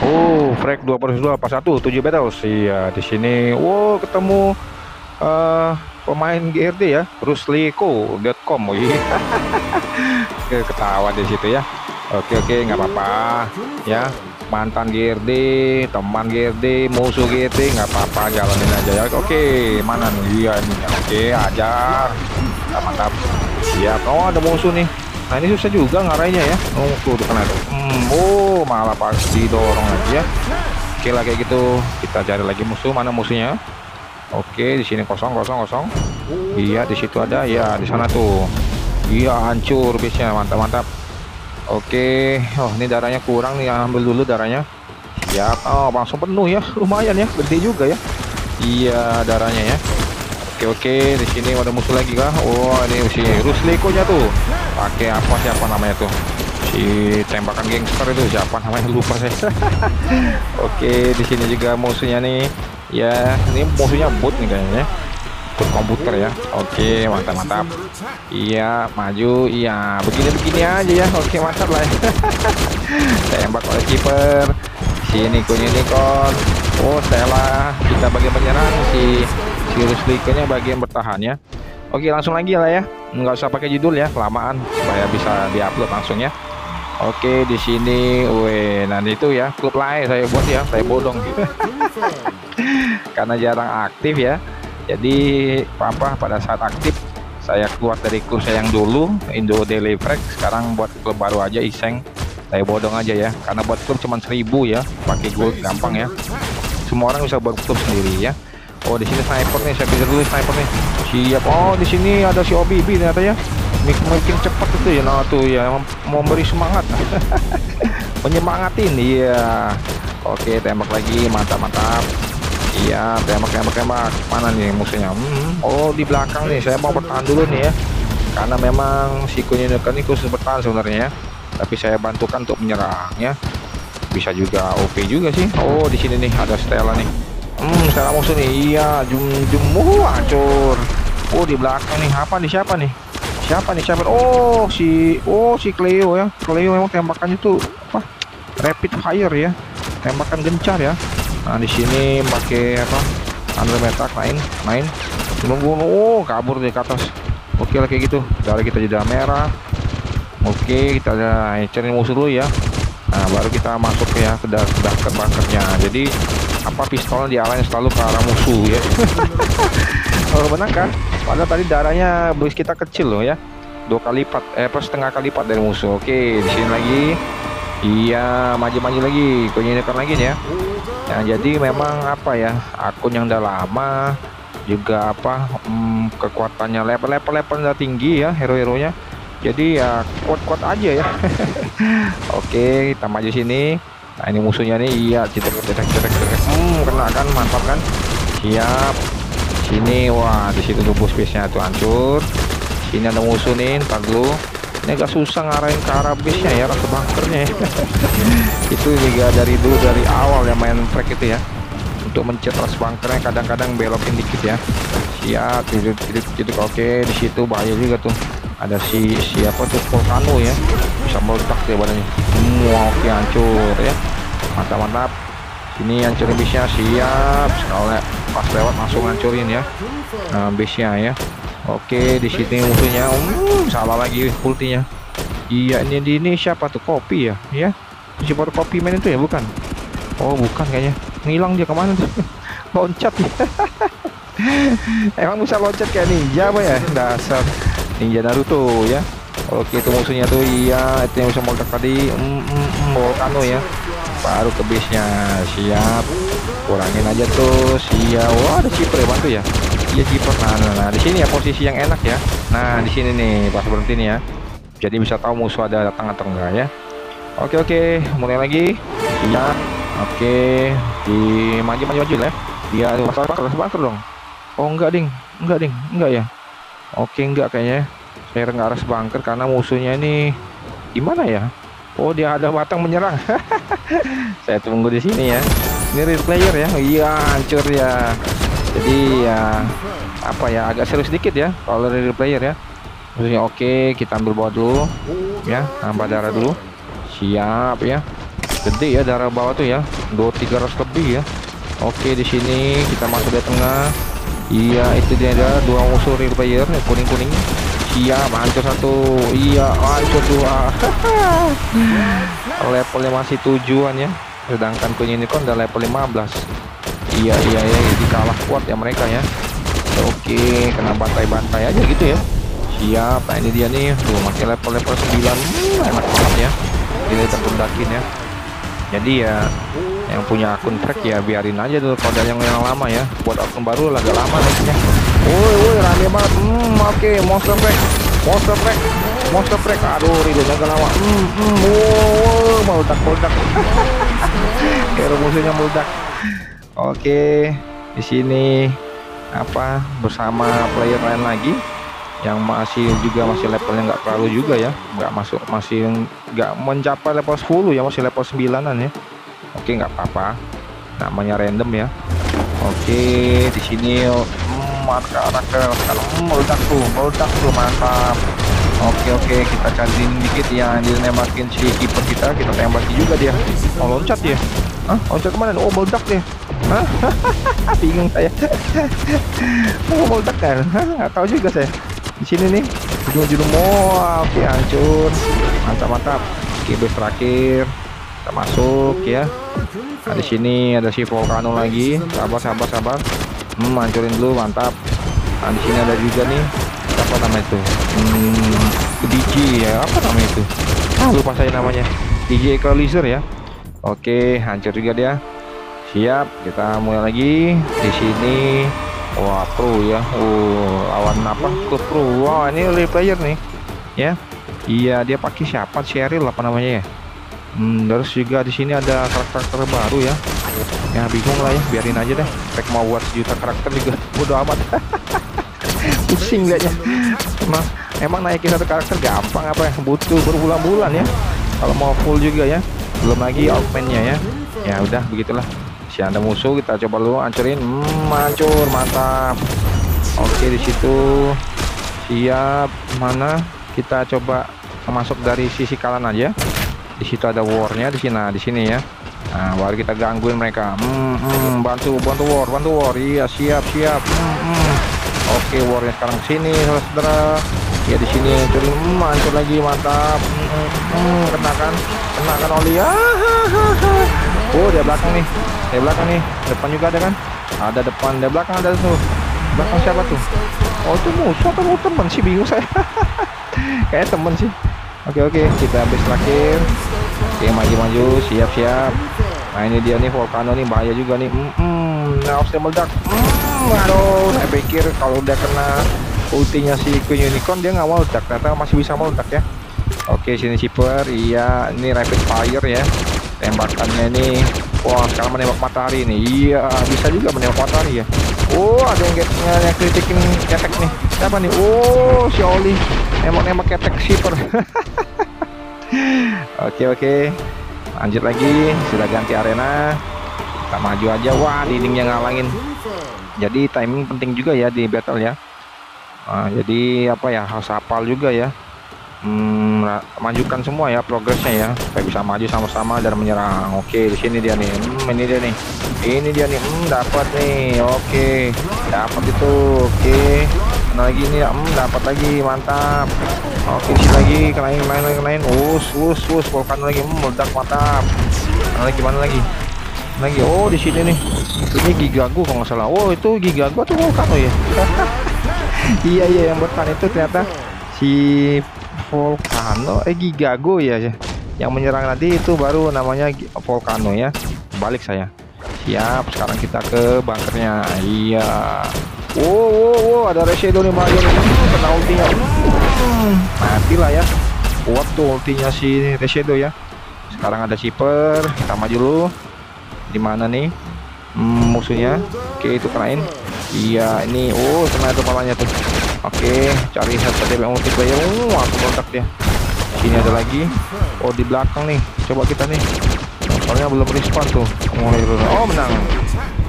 Oh, frag 2 versus 2 pas 1 7 battles. Iya, di sini. Wow, ketemu eh pemain GRD ya, rusliko.com. Oh iya. Ketawa di situ ya. Oke oke, nggak apa-apa ya. Mantan GRD, teman GRD, musuh GRD, nggak apa-apa, jalanin aja ya. Oke, mana nih? Iya nih. Oke, ajar. Mantap, mantap. Siap. Oh, ada musuh nih. Nah, ini susah juga ngarahinnya ya. Oh, tuh kena tuh. Oh, malah pasti dorong lagi ya. Oke lah kayak gitu. Kita cari lagi musuh. Mana musuhnya? Oke, di sini kosong, kosong, kosong. Iya, di situ ada. Ya, di sana tuh. Iya, hancur base-nya. Mantap, mantap. Oke. Oh, ini darahnya kurang nih. Ambil dulu darahnya. Siap. Oh, langsung penuh ya. Lumayan ya. Gede juga ya. Iya, darahnya ya. Oke oke, di sini ada musuh lagi kah? Oh, ini si Rusliko-nya tuh. Pakai apa, siapa namanya tuh? Si tembakan gangster itu siapa namanya, lupa saya. Oke, di sini juga musuhnya nih. Ya, ini musuhnya bot nih kayaknya. Bot komputer ya. Oke, mantap mantap. Iya, maju. Iya, begini-begini aja ya. Oke, mantap lah ya. Tembak oleh kiper. Sini Unicorn. Oh, Stella. Kita bagian menyerang, si Rusliko-nya bagian bertahan ya. Oke, langsung lagi lah ya. Nggak usah pakai judul ya, kelamaan supaya bisa diupload langsung ya. Oke, di sini, nanti itu ya klub lain saya buat ya, saya bodong. Karena jarang aktif ya. Jadi pada saat aktif saya keluar dari klub saya yang dulu, Indo Daily Frag. Sekarang buat klub baru aja iseng. Saya bodong aja ya, karena buat klub cuma 1000 ya, pakai gold gampang ya. Semua orang bisa buat klub sendiri ya. Oh, di sini sniper nih, saya kejar dulu sniper nih. Siap. Oh, di sini ada si OBB ternyata ya. Makin cepat itu ya. Nah, tuh ya memberi semangat. Menyemangatin. Iya. Oke, tembak lagi. Mantap, mantap. Iya, tembak. Mana nih musuhnya? Oh, di belakang nih. Saya mau bertahan dulu nih ya. Karena memang si Unicorn ini khusus bertahan sebenarnya ya. Tapi saya bantukan untuk menyerang ya. Bisa juga OP juga sih. Oh, di sini nih ada Stella nih. Stella musuh nih. Iya, hancur. Oh, di belakang nih. Apa nih, siapa nih? Siapa? Oh, si Cleo ya. Cleo memang tembakannya tuh apa? Rapid fire ya. Tembakan gencar ya. Nah, di sini pakai apa? Undermetak main. Tunggu. Oh, kabur deh ke atas. Oke lah kayak gitu. Dari kita jeda merah. Oke, kita cari musuh dulu ya. Nah, baru kita masuk ya ke bunkernya. Jadi apa, pistolnya diarahkan selalu ke arah musuh ya. Oh, benar kan? Padahal tadi darahnya bus kita kecil loh ya. 2 kali lipat, setengah kali lipat dari musuh. Oke, di sini lagi. Iya, maju lagi. Kunyikan lagi nih ya. Nah, jadi memang apa ya, akun yang udah lama juga apa, kekuatannya level udah tinggi ya, hero-heronya. Jadi ya kuat-kuat aja ya. Oke, kita maju sini. Nah, ini musuhnya nih. Iya, cetek. Kena kan, mantap kan. Siap. Sini, wah, di situ tuh base-nya tuh hancur. Sini ada musuh nih, ntar dulu. Ini agak susah ngarahin ke arah base-nya ya, ke bunkernya ya. Itu juga dari awal ya main frag itu ya. Untuk mencetras bunkernya kadang-kadang belokin dikit ya. Siap, tidur. Oke, di situ bahaya juga tuh. Ada siapa tuh, Volcano ya, bisa meledak ya badannya. Oke, hancur ya. Mantap. Ini hancurin base-nya. Siap, sekali pas lewat langsung hancurin ya. Nah, base-nya ya. Oke, di sini musuhnya. Salah lagi ultinya. Iya, ini siapa tuh, Kopi ya? Ya, siapa tuh Kopi main itu ya, bukan? Oh, bukan kayaknya. Ngilang dia kemana tuh? Loncat ya. Emang bisa loncat kayak ninja apa ya? Dasar ninja Naruto ya. Oke, itu musuhnya tuh. Iya, itu yang bisa meledak tadi. Volcano ya. Baru ke base nya. Siap, kurangin aja tuh. Siap. Wah, ada Ciper ya, bantu ya. Iya, Ciper. Nah, di sini ya posisi yang enak ya. Nah, di sini nih pas berhenti nih ya. Jadi bisa tahu musuh ada datang atau enggak ya. Oke, mulai lagi. Siap. Oke, di maju lah ya. Dia bakar dong. Oh, enggak ya. Oke, enggak kayaknya. Saya nggak harus bunker karena musuhnya ini gimana ya? Oh, dia ada batang menyerang. Saya tunggu di sini ya. Ini real player ya. Iya, hancur ya. Jadi ya apa ya, agak serius sedikit ya kalau real player ya. Musuhnya oke, kita ambil bawah dulu ya, tambah darah dulu. Siap ya. Gede ya darah bawah tuh ya, 300 lebih ya. Oke, di sini kita masuk di tengah. Iya, itu dia ada dua musuh real player kuning-kuning. Siap, hancur satu. Iya, hancur dua. Levelnya masih tujuan ya, sedangkan kuning ini kan udah level 15. Iya, jadi kalah kuat ya mereka ya. Oke, kena bantai-bantai aja gitu ya. Siap, nah ini dia nih, tuh masih level 9. Enak banget ya, ini terkundakin ya. Jadi ya yang punya akun track ya biarin aja dulu kalau yang lama ya, buat akun baru agak lama naiknya. Woi rame banget. Oke, monster break, aduh reloadnya agak lama. Meledak kayak musuhnya meledak. Oke, di sini apa bersama player lain lagi yang masih levelnya nggak terlalu juga ya, masih nggak mencapai level 10 ya, masih level 9-an ya. Oke, nggak apa-apa, namanya random ya. Oke, di sini karakter kalau meledak tuh mantap. Oke, kita cari dikit ya, dia nembakin si keeper kita tembaki juga dia. Mau loncat dia. Loncat kemana? Oh, meledak dia. Bingung saya. Mau meledak kan? Nggak tahu juga saya. Di sini nih ujung-ujung oke, hancur. Mantap. Oke, base terakhir kita masuk ya. Nah, di sini ada si volcano lagi. Sabar. Hancurin dulu, mantap. Nah, di sini ada juga nih, apa namanya itu? DJ ya, apa namanya itu? Lupa saya namanya. DJ Equalizer ya. Oke, hancur juga dia. Siap, kita mulai lagi. Di sini wah, pro ya. Lawan apa? Klub pro. Wah, ini real player nih. Ya. Iya, dia pakai siapa? Cheryl apa namanya ya? Terus juga di sini ada karakter baru ya. Ya bingung lah ya, biarin aja deh. Pack mau buat 1 juta karakter juga bodo amat. Pusing liatnya. Emang naikin satu karakter gampang apa ya? Butuh berbulan-bulan ya. Kalau mau full juga ya. Belum lagi outman-nya ya. Ya udah begitulah. Si ada musuh, kita coba dulu hancurin. Hancur, mantap. Oke, di situ siap. Mana kita coba masuk dari sisi kanan aja. Di situ ada warnya di sini ya. Nah, baru kita gangguin mereka. Bantu war. Iya, siap. Oke, warnya sekarang sini, saudara. Ya di sini hancur lagi, mantap. Kenakan oli. Oh, dia belakang nih. Depan juga ada kan? Ada depan, di belakang ada tuh. Belakang siapa tuh? Oh, itu musuh atau temen sih, bingung saya. Kayak temen sih. Oke, kita habis terakhir. Oke, maju, siap. Nah, ini dia nih volcano nih, bahaya juga nih. Harusnya meledak. Aduh, saya pikir kalau udah kena ultinya si Queen Unicorn dia nggak meledak, ternyata masih bisa meledak ya. Oke, sini Shipper. Iya, ini rapid fire ya. Tembakannya ini, wah, sekarang menembak matahari nih. Iya, bisa juga menembak matahari ya. Oh, ada yang kritikin ketek nih. Siapa nih? Oh, si Oli nembak ketek Shipper. Oke, lanjut lagi. Sudah ganti arena, kita maju aja. Wah, dindingnya ngalangin. Jadi timing penting juga ya di battle ya. Jadi apa ya, harus hafal juga ya. Majukan semua ya progresnya ya, supaya bisa maju sama-sama dan menyerang. Oke, di sini dia nih. Ini dia nih. Dapat nih. Oke, dapat itu. Oke, mana lagi nih? Dapat lagi, mantap. Oke, sini lagi, kenain. Us, volcano lagi. Meledak, mantap. Mana lagi? Oh, di sini nih. Ini Gigago kalau nggak salah. Oh, itu Gigago atau volcano ya? Iya, yang bertahan itu ternyata si volcano, Gigago ya, yang menyerang nanti itu baru namanya volcano ya. Balik saya. Siap, sekarang kita ke bunkernya. Iya. Wow, ada Reshadow nih, bahaya nih. Kena ultinya. Matilah ya. Kuat tuh ultinya si Reshadow ya. Sekarang ada Shipper, kita maju dulu. Di mana nih musuhnya? Oke, itu kenain. Iya, ini kena itu palanya tuh. Oke, cari headset yang multiplayer. Aku meledak dia. Sini ada lagi. Oh, di belakang nih. Coba kita nih. Soalnya belum respawn tuh. Oh, menang.